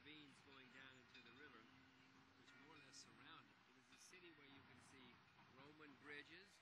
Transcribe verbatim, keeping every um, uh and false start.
ravines going down into the river, which more or less surround it. It is a city where you can see Roman bridges,